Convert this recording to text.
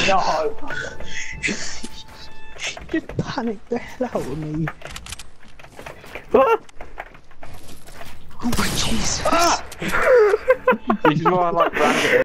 No! Just panicked the hell out of me. Ah! Oh my Jesus. This is why I like branding.